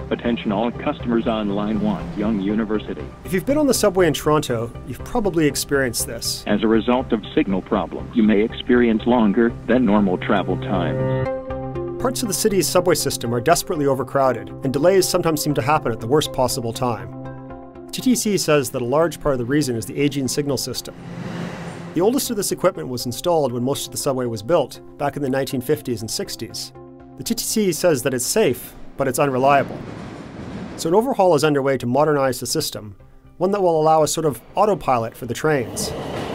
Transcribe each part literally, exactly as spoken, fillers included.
Attention all customers on Line one, Young University. If you've been on the subway in Toronto, you've probably experienced this. As a result of signal problems, you may experience longer than normal travel times. Parts of the city's subway system are desperately overcrowded, and delays sometimes seem to happen at the worst possible time. T T C says that a large part of the reason is the aging signal system. The oldest of this equipment was installed when most of the subway was built, back in the nineteen fifties and sixties. The T T C says that it's safe, but it's unreliable. So an overhaul is underway to modernize the system, one that will allow a sort of autopilot for the trains.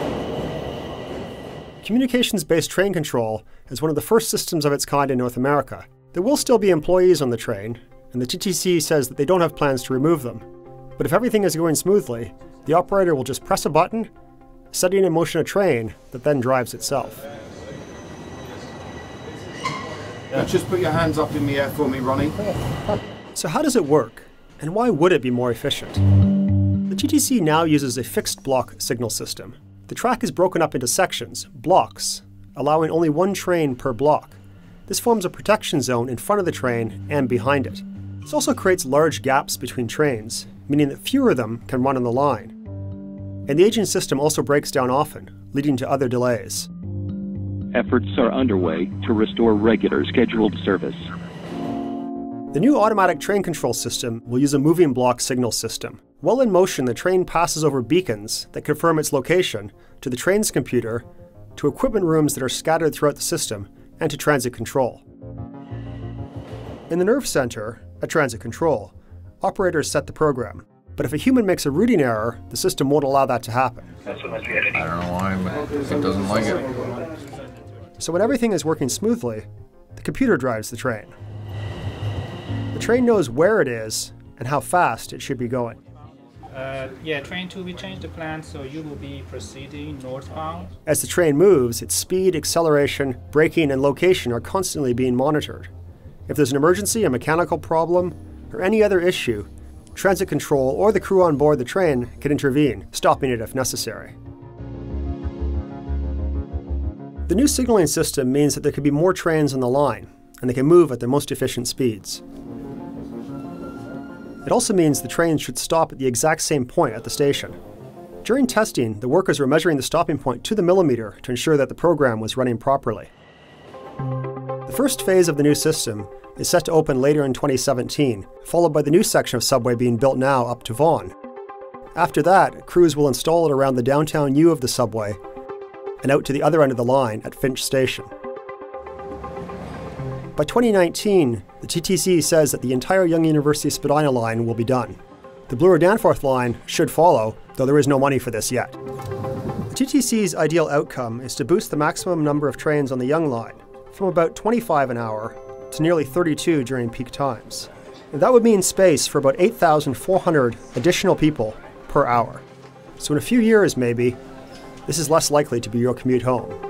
Communications-based train control is one of the first systems of its kind in North America. There will still be employees on the train, and the T T C says that they don't have plans to remove them. But if everything is going smoothly, the operator will just press a button, setting in motion a train that then drives itself. Yeah. Just put your hands up in the air for me, Ronnie. So how does it work, and why would it be more efficient? The T T C now uses a fixed block signal system. The track is broken up into sections, blocks, allowing only one train per block. This forms a protection zone in front of the train and behind it. This also creates large gaps between trains, meaning that fewer of them can run on the line. And the aging system also breaks down often, leading to other delays. Efforts are underway to restore regular scheduled service. The new automatic train control system will use a moving block signal system. While in motion, the train passes over beacons that confirm its location to the train's computer, to equipment rooms that are scattered throughout the system, and to transit control. In the nerve center, at transit control, operators set the program. But if a human makes a routing error, the system won't allow that to happen. I don't know why, but it doesn't like it. So when everything is working smoothly, the computer drives the train. The train knows where it is and how fast it should be going. Uh, yeah, train two, we changed the plan, so you will be proceeding northbound. As the train moves, its speed, acceleration, braking, and location are constantly being monitored. If there's an emergency, a mechanical problem, or any other issue, transit control or the crew on board the train can intervene, stopping it if necessary. The new signaling system means that there can be more trains on the line, and they can move at their most efficient speeds. It also means the trains should stop at the exact same point at the station. During testing, the workers were measuring the stopping point to the millimeter to ensure that the program was running properly. The first phase of the new system is set to open later in twenty seventeen, followed by the new section of subway being built now up to Vaughan. After that, crews will install it around the downtown U of the subway and out to the other end of the line at Finch Station. By twenty nineteen, the T T C says that the entire Young University Spadina line will be done. The Bloor Danforth line should follow, though there is no money for this yet. The T T C's ideal outcome is to boost the maximum number of trains on the Young line from about twenty-five an hour to nearly thirty-two during peak times. And that would mean space for about eight thousand four hundred additional people per hour. So in a few years maybe, this is less likely to be your commute home.